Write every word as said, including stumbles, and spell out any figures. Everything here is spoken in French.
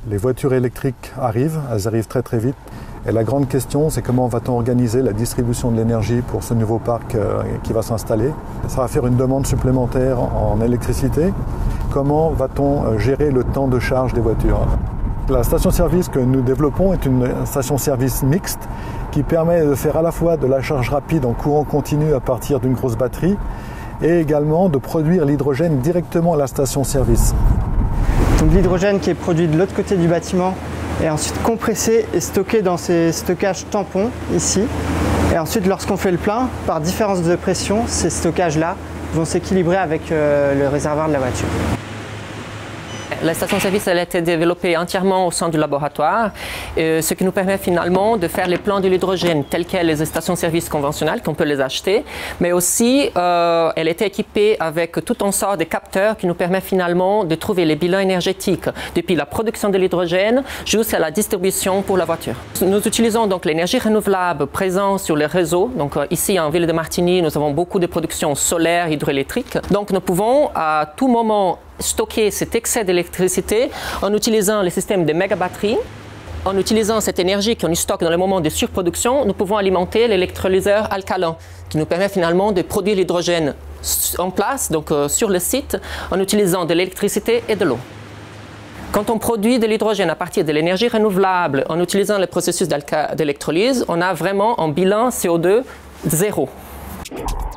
Les voitures électriques arrivent, elles arrivent très très vite. Et la grande question, c'est comment va-t-on organiser la distribution de l'énergie pour ce nouveau parc euh, qui va s'installer. Ça va faire une demande supplémentaire en électricité. Comment va-t-on gérer le temps de charge des voitures? La station-service que nous développons est une station-service mixte qui permet de faire à la fois de la charge rapide en courant continu à partir d'une grosse batterie et également de produire l'hydrogène directement à la station-service. Donc l'hydrogène qui est produit de l'autre côté du bâtiment est ensuite compressé et stocké dans ces stockages tampons ici. Et ensuite, lorsqu'on fait le plein, par différence de pression, ces stockages-là vont s'équilibrer avec euh, le réservoir de la voiture. La station-service a été développée entièrement au sein du laboratoire, euh, ce qui nous permet finalement de faire les plans de l'hydrogène tels quels les stations-service conventionnelles, qu'on peut les acheter, mais aussi euh, elle était équipée avec tout un sort de capteurs qui nous permet finalement de trouver les bilans énergétiques depuis la production de l'hydrogène jusqu'à la distribution pour la voiture. Nous utilisons donc l'énergie renouvelable présente sur le réseau. Donc euh, ici en ville de Martigny, nous avons beaucoup de production solaire, hydroélectrique. Donc nous pouvons à tout moment stocker cet excès d'électricité en utilisant le système de méga-batteries. En utilisant cette énergie qu'on stocke dans le moment de surproduction, nous pouvons alimenter l'électrolyseur alcalin qui nous permet finalement de produire l'hydrogène en place, donc euh, sur le site, en utilisant de l'électricité et de l'eau. Quand on produit de l'hydrogène à partir de l'énergie renouvelable en utilisant le processus d'électrolyse, on a vraiment un bilan C O deux zéro.